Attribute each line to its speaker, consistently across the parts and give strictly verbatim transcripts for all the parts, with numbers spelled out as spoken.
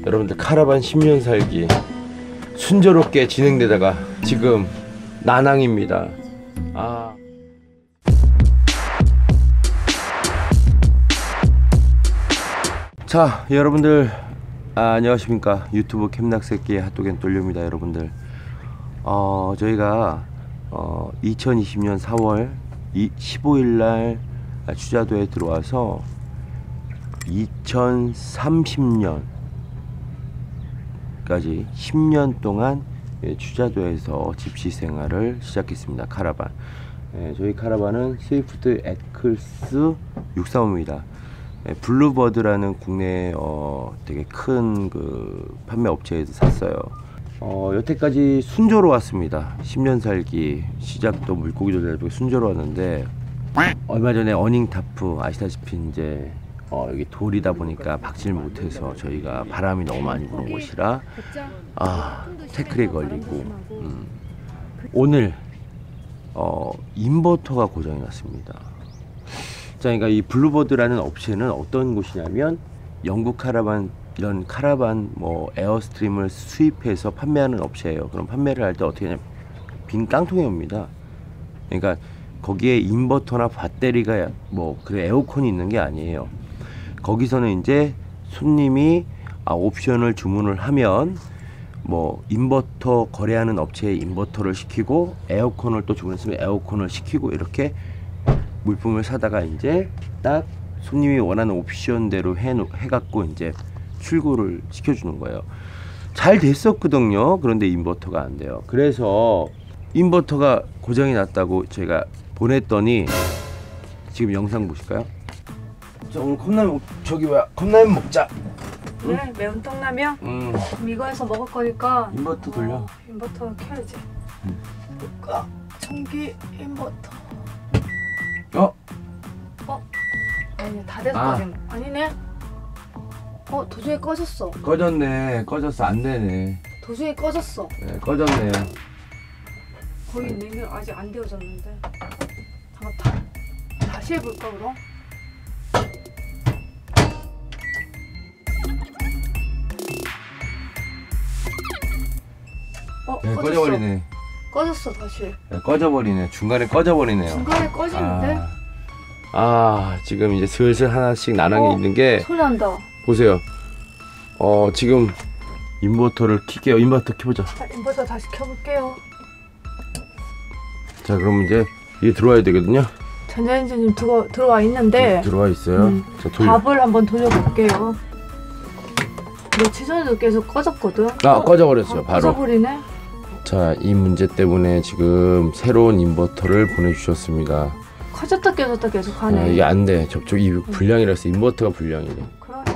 Speaker 1: 여러분들 카라반 십 년 살기 순조롭게 진행되다가 지금 난항입니다. 아. 자, 여러분들 아, 안녕하십니까. 유튜브 캠낙새끼의 핫도겐 돌려입니다. 여러분들 어, 저희가 어, 이천이십 년 사월 십오일 날 추자도에 들어와서 이천삼십 년까지 십 년 동안 추자도에서 집시 생활을 시작했습니다. 카라반. 예, 저희 카라반은 스위프트 에클스 육백삼십오입니다. 예, 블루버드라는 국내 어, 되게 큰 그 판매 업체에서 샀어요. 어, 여태까지 순조로웠습니다. 십 년 살기 시작도 물고기도 잘 순조로웠는데 얼마 전에 어닝타프 아시다시피 이제 어, 여기 돌이다 보니까 박질 못해서 저희가 바람이 너무 많이 부는 곳이라 아 태클에 걸리고 음. 오늘 어, 인버터가 고장이 났습니다. 자, 그러니까 이 블루버드라는 업체는 어떤 곳이냐면 영국 카라반 이런 카라반 뭐 에어스트림을 수입해서 판매하는 업체예요. 그럼 판매를 할 때 어떻게 하냐면 빈 깡통에 옵니다. 그러니까 거기에 인버터나 배터리가 뭐 그 에어컨이 있는 게 아니에요. 거기서는 이제 손님이 아, 옵션을 주문을 하면 뭐 인버터 거래하는 업체에 인버터를 시키고 에어컨을 또 주문했으면 에어컨을 시키고 이렇게 물품을 사다가 이제 딱 손님이 원하는 옵션대로 해, 해갖고 이제 출고를 시켜주는 거예요. 잘 됐었거든요. 그런데 인버터가 안 돼요. 그래서 인버터가 고장이 났다고 제가 보냈더니 지금 영상 보실까요? 자, 오늘 컵라면 저기 뭐야 컵라면 먹자.
Speaker 2: 그래, 응? 매운 떡라면?
Speaker 1: 음.
Speaker 2: 그럼 이거 해서 먹을 거니까
Speaker 1: 인버터 돌려.
Speaker 2: 어, 인버터 켜야지.
Speaker 1: 음.
Speaker 2: 볼까? 전기 인버터.
Speaker 1: 어?
Speaker 2: 어? 아니, 다 돼서
Speaker 1: 아.
Speaker 2: 꺼진 거 아니네? 어, 도중에 꺼졌어.
Speaker 1: 꺼졌네. 꺼졌어. 안 되네.
Speaker 2: 도중에 꺼졌어.
Speaker 1: 네, 꺼졌네.
Speaker 2: 거의 냉면 아직 안 데워졌는데. 잠깐 다, 다시 해볼까 그럼? 어,
Speaker 1: 네,
Speaker 2: 꺼졌어.
Speaker 1: 꺼져버리네.
Speaker 2: 꺼졌어 다시.
Speaker 1: 네, 꺼져버리네. 중간에 꺼져버리네요.
Speaker 2: 중간에 꺼지는데?
Speaker 1: 아, 아 지금 이제 슬슬 하나씩 나랑이
Speaker 2: 어,
Speaker 1: 있는 게
Speaker 2: 소리 난다.
Speaker 1: 보세요. 어 지금 인버터를 킬게요. 인버터 켜보자.
Speaker 2: 자, 인버터 다시 켜볼게요.
Speaker 1: 자, 그럼 이제 이게 들어와야 되거든요.
Speaker 2: 전자레인지 들어, 들어와 있는데
Speaker 1: 들어와 있어요.
Speaker 2: 음,
Speaker 1: 자, 돌...
Speaker 2: 밥을 한번 돌려볼게요. 며칠 전에도 계속 꺼졌거든.
Speaker 1: 아,
Speaker 2: 어,
Speaker 1: 꺼져버렸어요.
Speaker 2: 아,
Speaker 1: 바로.
Speaker 2: 꺼져버리네.
Speaker 1: 자, 이 문제 때문에 지금 새로운 인버터를 보내주셨습니다.
Speaker 2: 꺼졌다 껴졌다 계속 하네.
Speaker 1: 아, 이게 안 돼. 접촉 이 불량이라서 인버터가 불량이네.
Speaker 2: 그러네.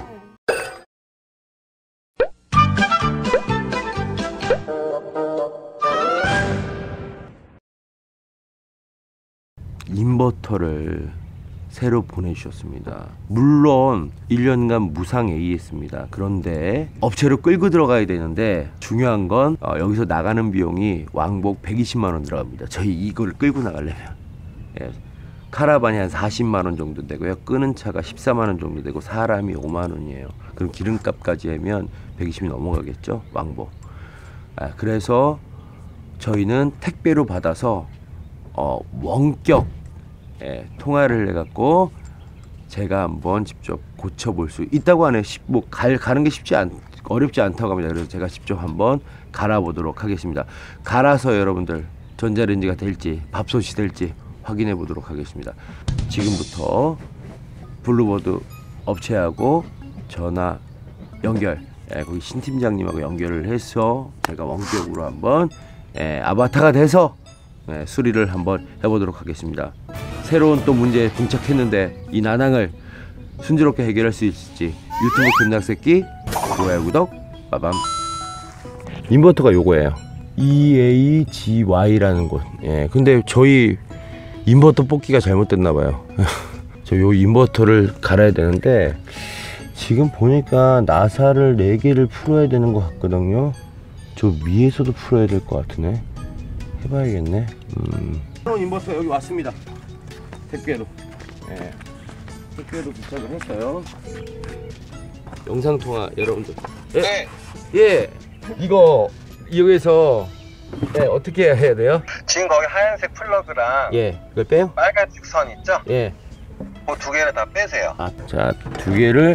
Speaker 1: 인버터를 새로 보내주셨습니다. 물론 일 년간 무상 에이에스입니다. 그런데 업체로 끌고 들어가야 되는데 중요한 건 어, 여기서 나가는 비용이 왕복 백이십만 원 들어갑니다. 저희 이걸 끌고 나가려면 예, 카라반이 한 사십만 원 정도 되고요. 끄는 차가 십사만 원 정도 되고 사람이 오만 원이에요. 그럼 기름값까지 하면 백이십이 넘어가겠죠. 왕복. 아, 그래서 저희는 택배로 받아서 어, 원격 예, 통화를 해갖고 제가 한번 직접 고쳐볼 수 있다고 하네. 뭐 갈, 가는 게 쉽지 않 어렵지 않다고 합니다. 그래서 제가 직접 한번 갈아보도록 하겠습니다. 갈아서 여러분들 전자레인지가 될지 밥솥이 될지 확인해 보도록 하겠습니다. 지금부터 블루버드 업체하고 전화 연결, 예, 거기 신 팀장님하고 연결을 해서 제가 원격으로 한번 예, 아바타가 돼서 예, 수리를 한번 해보도록 하겠습니다. 새로운 또 문제에 봉착했는데 이 난항을 순조롭게 해결할 수 있을지 유튜브 캠낙새끼 좋아요 구독 빠밤. 인버터가 요거예요. 이에이지와이라는 곳. 예, 근데 저희 인버터 뽑기가 잘못됐나봐요. 저 요 인버터를 갈아야 되는데 지금 보니까 나사를 네 개를 풀어야 되는 것 같거든요. 저 위에서도 풀어야 될 것 같으네. 해봐야겠네. 음. 새로운 인버터 여기 왔습니다. 택배로. 예. 택배로 도착을 했어요. 영상 통화 여러분들. 예?
Speaker 3: 네.
Speaker 1: 예. 이거 여기서 예, 어떻게 해야 돼요?
Speaker 3: 지금 거기 하얀색 플러그랑
Speaker 1: 예. 이걸 빼요?
Speaker 3: 빨간색 선 있죠?
Speaker 1: 예.
Speaker 3: 그 두 개를 다 빼세요.
Speaker 1: 아, 자, 두 개를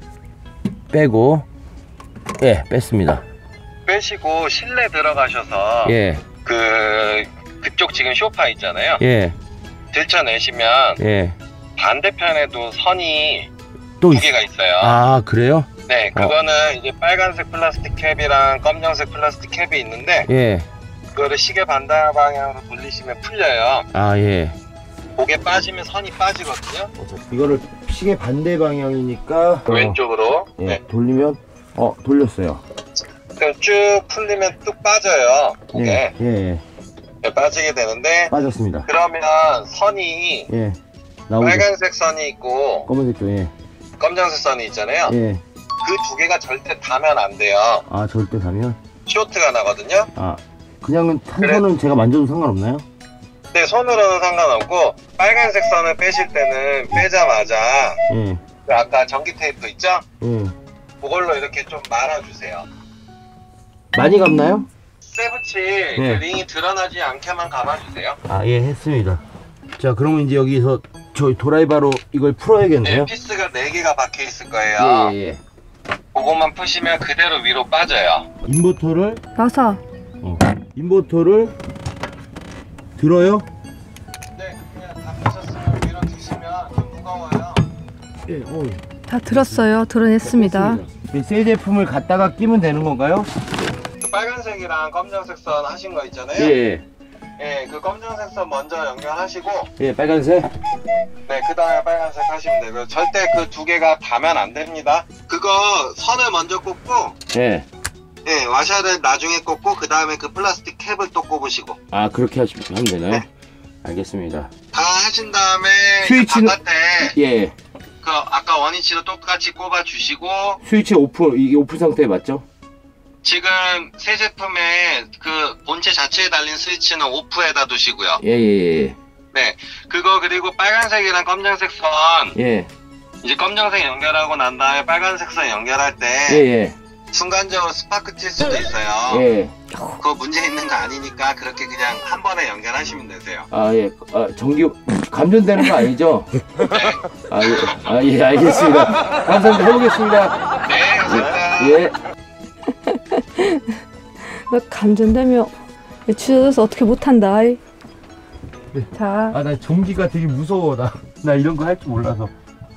Speaker 1: 빼고 예, 뺐습니다.
Speaker 3: 빼시고 실내 들어가셔서
Speaker 1: 예.
Speaker 3: 그 그쪽 지금 소파 있잖아요.
Speaker 1: 예.
Speaker 3: 들쳐내시면
Speaker 1: 예.
Speaker 3: 반대편에도 선이
Speaker 1: 또
Speaker 3: 두
Speaker 1: 있...
Speaker 3: 개가 있어요.
Speaker 1: 아, 그래요?
Speaker 3: 네, 그거는 이제 빨간색 플라스틱 캡이랑 검정색 플라스틱 캡이 있는데
Speaker 1: 예.
Speaker 3: 그거를 시계 반대 방향으로 돌리시면 풀려요.
Speaker 1: 아, 예.
Speaker 3: 고개 빠지면 선이 빠지거든요.
Speaker 1: 이거를 시계 반대 방향이니까
Speaker 3: 왼쪽으로.
Speaker 1: 예,
Speaker 3: 네.
Speaker 1: 돌리면 어, 돌렸어요.
Speaker 3: 그럼 쭉 풀리면 뚝 빠져요. 고개.
Speaker 1: 예. 예.
Speaker 3: 네, 빠지게 되는데
Speaker 1: 빠졌습니다.
Speaker 3: 그러면 선이
Speaker 1: 예. 나오죠.
Speaker 3: 빨간색 선이 있고
Speaker 1: 검은색도 예.
Speaker 3: 검정색 선이 있잖아요.
Speaker 1: 예.
Speaker 3: 그 두 개가 절대 닿으면 안 돼요.
Speaker 1: 아, 절대 가면
Speaker 3: 쇼트가 나거든요.
Speaker 1: 아, 그냥은 한
Speaker 3: 그래.
Speaker 1: 번은 제가 만져도 상관없나요?
Speaker 3: 네, 손으로는 상관없고 빨간색 선을 빼실 때는 빼자마자
Speaker 1: 예.
Speaker 3: 그 아까 전기 테이프 있죠?
Speaker 1: 예.
Speaker 3: 그걸로 이렇게 좀 말아주세요.
Speaker 1: 많이 감나요?
Speaker 3: 쇠붙이
Speaker 1: 네.
Speaker 3: 그 링이 드러나지 않게만 감아주세요.
Speaker 1: 아, 예, 했습니다. 자, 그러면 이제 여기서 저희 도라이바로 이걸 풀어야겠네요.
Speaker 3: 네, 피스가 네 개가 박혀 있을 거예요.
Speaker 1: 예, 예, 예.
Speaker 3: 그것만 푸시면 그대로 위로 빠져요.
Speaker 1: 인버터를
Speaker 2: 나사.
Speaker 1: 어, 인버터를 들어요?
Speaker 3: 네, 그냥 다 푸셨으면 위로 드시면 좀 무거워요.
Speaker 1: 예, 어.
Speaker 2: 다 들었어요. 드러냈습니다.
Speaker 1: 이 새 제품을 갖다가 끼면 되는 건가요?
Speaker 3: 그 빨간색이랑 검정색 선 하신 거 있잖아요.
Speaker 1: 예,
Speaker 3: 예, 그 검정색 선 먼저 연결하시고
Speaker 1: 예, 빨간색.
Speaker 3: 네, 그 다음에 빨간색 하시면 되고요. 절대 그 두 개가 닿으면 안 됩니다. 그거 선을 먼저 꽂고
Speaker 1: 예.
Speaker 3: 예, 와샤를 나중에 꽂고 그 다음에 그 플라스틱 캡을 또 꼽으시고
Speaker 1: 아, 그렇게 하시, 하면 되나요?
Speaker 3: 네.
Speaker 1: 알겠습니다.
Speaker 3: 다 하신 다음에
Speaker 1: 스위치는-
Speaker 3: 바깥에
Speaker 1: 예.
Speaker 3: 그 아까 원위치로 똑같이 꼽아 주시고
Speaker 1: 스위치 오프, 이게 오프 상태 맞죠?
Speaker 3: 지금 새 제품에 그 본체 자체에 달린 스위치는 오프에다 두시고요.
Speaker 1: 예, 예, 예.
Speaker 3: 네, 그거 그리고 빨간색이랑 검정색 선
Speaker 1: 예,
Speaker 3: 이제 검정색 연결하고 난 다음에 빨간색 선 연결할 때
Speaker 1: 예, 예.
Speaker 3: 순간적으로 스파크 튈 수도 있어요.
Speaker 1: 예.
Speaker 3: 그거 문제 있는 거 아니니까 그렇게 그냥 한 번에 연결하시면 되세요.
Speaker 1: 아, 예. 아, 전기 감전되는 거 아니죠?
Speaker 3: 네,
Speaker 1: 아, 예. 아, 예, 알겠습니다. 감사합니다. 해보겠습니다.
Speaker 3: 네, 감사합니다.
Speaker 1: 예.
Speaker 2: 나 감전되면 취해져서 어떻게 못한다. 아이.
Speaker 1: 네.
Speaker 2: 자,
Speaker 1: 아, 나 전기가 되게 무서워. 나, 나 이런 거 할 줄 몰라서.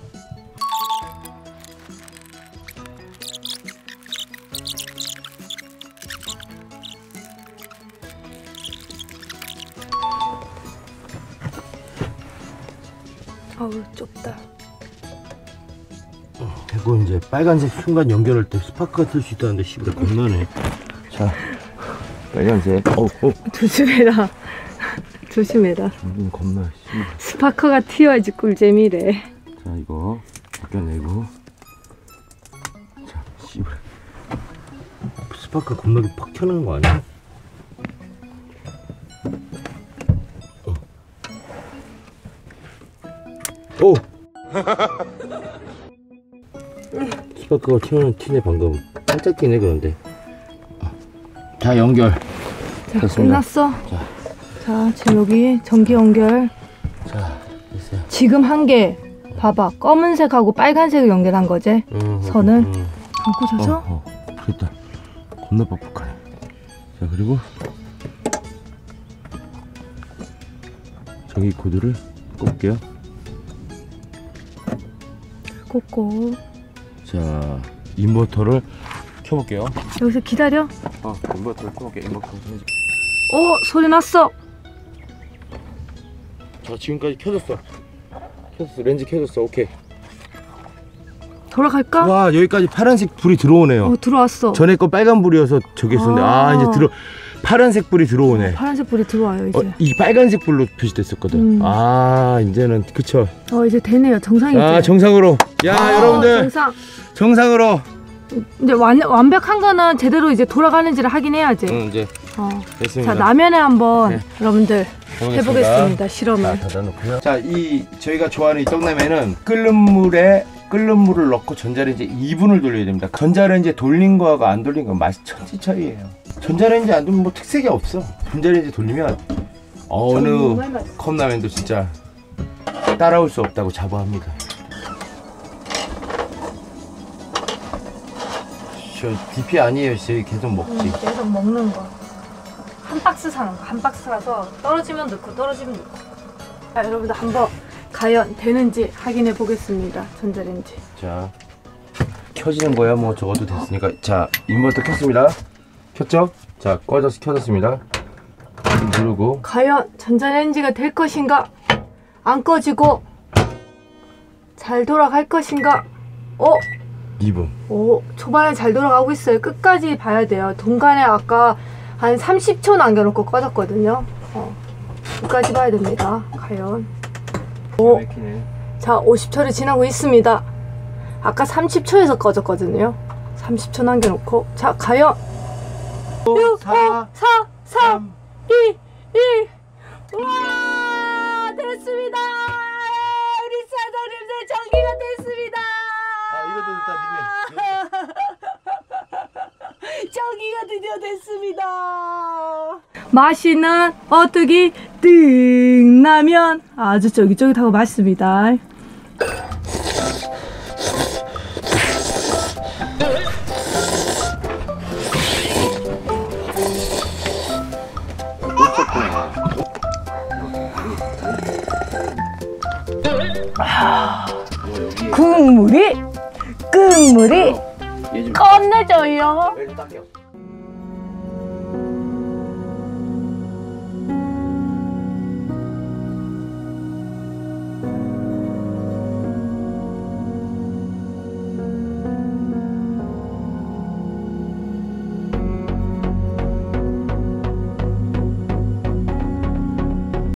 Speaker 2: 아우 좁다.
Speaker 1: 이거 이제 빨간색 순간 연결할 때 스파크가 뜰 수 있다는데 씨발 겁나네. 자, 빨간색. 어우, 어.
Speaker 2: 조심해라. 조심해라.
Speaker 1: 음, 겁나. 씨발.
Speaker 2: 스파커가 튀어야지 꿀잼이래.
Speaker 1: 자, 이거 벗겨내고. 자, 씨발. 스파크 겁나게 팍 켜는 거 아니야? 어. 오! 스파크가 튀는 튀네 방금. 살짝 튀네 그런데. 자, 연결.
Speaker 2: 자,
Speaker 1: 됐습니다.
Speaker 2: 끝났어. 자. 자, 지금 여기 전기 연결.
Speaker 1: 자, 됐어요.
Speaker 2: 지금 한 개. 봐봐. 검은색하고 빨간색을 연결한 거지.
Speaker 1: 음,
Speaker 2: 선을
Speaker 1: 음.
Speaker 2: 안 꽂아서.
Speaker 1: 어, 어, 됐다. 겁나 뻑뻑하네. 자, 그리고 전기 코드를 꼽을게요.
Speaker 2: 꽂고.
Speaker 1: 자, 인버터를 켜볼게요.
Speaker 2: 여기서 기다려.
Speaker 1: 어, 인버터를 켜볼게요. 인버터.
Speaker 2: 오, 소리 났어.
Speaker 1: 자, 지금까지 켜졌어. 켜졌어. 렌즈 켜졌어. 오케이.
Speaker 2: 돌아갈까?
Speaker 1: 와, 여기까지 파란색 불이 들어오네요.
Speaker 2: 어, 들어왔어.
Speaker 1: 전에 거 빨간 불이어서 저기 있었는데, 아,
Speaker 2: 아.
Speaker 1: 이제 들어, 파란색 불이 들어오네.
Speaker 2: 파란색 불이 들어와요 이제.
Speaker 1: 어, 이 빨간색 불로 표시됐었거든.
Speaker 2: 음.
Speaker 1: 아, 이제는, 그쵸.
Speaker 2: 어, 이제 되네요. 정상이지.
Speaker 1: 아, 정상으로. 야,
Speaker 2: 어,
Speaker 1: 여러분들.
Speaker 2: 정상.
Speaker 1: 정상으로.
Speaker 2: 이제 완, 완벽한 거는 제대로 이제 돌아가는지를 확인해야지.
Speaker 1: 응, 이제
Speaker 2: 어.
Speaker 1: 됐습니다.
Speaker 2: 자, 라면에 한번
Speaker 1: 네.
Speaker 2: 여러분들
Speaker 1: 해보겠습니다.
Speaker 2: 해보겠습니다. 실험을.
Speaker 1: 자, 닫아놓고요. 자, 이 저희가 좋아하는 이 떡라면은 끓는 물에 끓는 물을 넣고 전자레인지 이 분을 돌려야 됩니다. 전자레인지 돌린 거하고 안 돌린 거 맛이 천지 차이예요. 전자레인지 안 돌리면 뭐 특색이 없어. 전자레인지 돌리면 어느 컵라면도 진짜 따라올 수 없다고 자부합니다. 저 디피 아니에요. 저희 계속 먹지.
Speaker 2: 음, 계속 먹는 거. 한 박스 사는 거. 한 박스 사서 떨어지면 넣고 떨어지면 넣고. 자, 여러분들 한번 과연 되는지 확인해 보겠습니다. 전자레인지.
Speaker 1: 자, 켜지는 거야. 뭐 적어도 됐으니까. 자, 인버터 켰습니다. 켰죠? 자, 꺼져서 켜졌습니다. 누르고.
Speaker 2: 과연 전자레인지가 될 것인가? 안 꺼지고 잘 돌아갈 것인가? 어?
Speaker 1: 이 분.
Speaker 2: 오, 초반에 잘 돌아가고 있어요. 끝까지 봐야 돼요. 중간에 아까 한 삼십 초 남겨놓고 꺼졌거든요. 어, 끝까지 봐야 됩니다. 과연. 오, 자, 오십 초를 지나고 있습니다. 아까 삼십 초에서 꺼졌거든요. 삼십 초 남겨놓고. 자, 과연. 육, 사, 삼, 이, 일. 와, 됐습니다. 우리 사장님들 전기가 됐습니다.
Speaker 1: 아, 이것도
Speaker 2: 전기가 드디어 됐습니다. 맛있는 어떻게 등라면 아주 쫄깃쫄깃하고 맛있습니다. 국물이 국물이 끝내줘요.